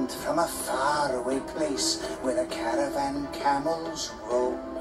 land from a faraway place where a caravan camels roam.